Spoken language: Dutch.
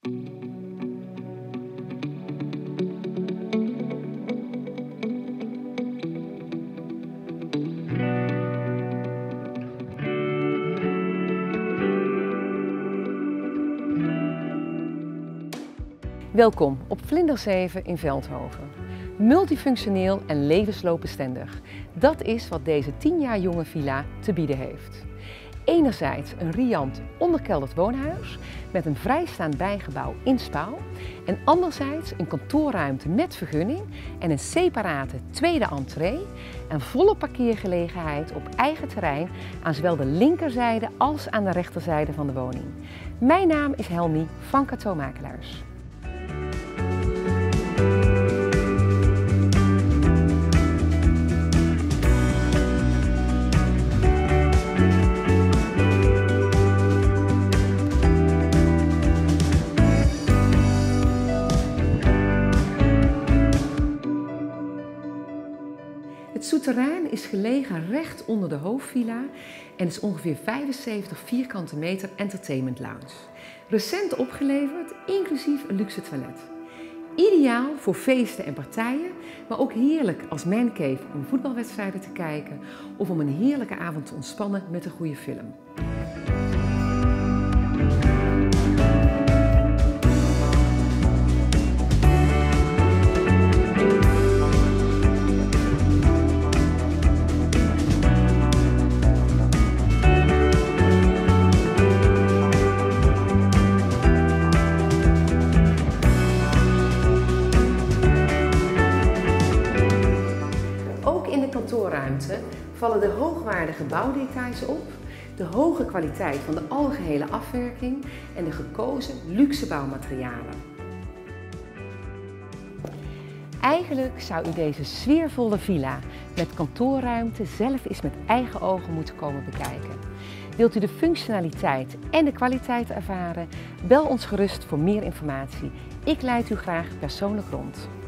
Welkom op Vlinders 7 in Veldhoven. Multifunctioneel en levensloopbestendig. Dat is wat deze 10 jaar jonge villa te bieden heeft. Enerzijds een riant onderkelderd woonhuis met een vrijstaand bijgebouw in Spouw. En anderzijds een kantoorruimte met vergunning en een separate tweede entree. En volle parkeergelegenheid op eigen terrein aan zowel de linkerzijde als aan de rechterzijde van de woning. Mijn naam is Helmi van Cato Makelaars. Het souterrain is gelegen recht onder de hoofdvilla en is ongeveer 75 vierkante meter entertainment lounge. Recent opgeleverd, inclusief een luxe toilet. Ideaal voor feesten en partijen, maar ook heerlijk als mancave om voetbalwedstrijden te kijken of om een heerlijke avond te ontspannen met een goede film. In de kantoorruimte vallen de hoogwaardige bouwdetails op, de hoge kwaliteit van de algehele afwerking en de gekozen luxe bouwmaterialen. Eigenlijk zou u deze sfeervolle villa met kantoorruimte zelf eens met eigen ogen moeten komen bekijken. Wilt u de functionaliteit en de kwaliteit ervaren? Bel ons gerust voor meer informatie. Ik leid u graag persoonlijk rond.